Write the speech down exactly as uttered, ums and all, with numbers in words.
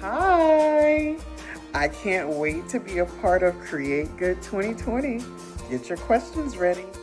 Hi! I can't wait to be a part of Create Good twenty twenty. Get your questions ready.